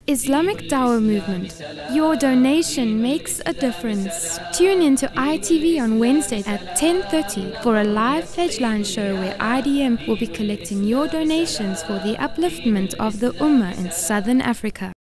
Islamic Dawah Movement. Your donation makes a difference. Tune in to ITV on Wednesday at 10:30 for a live pledgeline show where IDM will be collecting your donations for the upliftment of the Ummah in Southern Africa.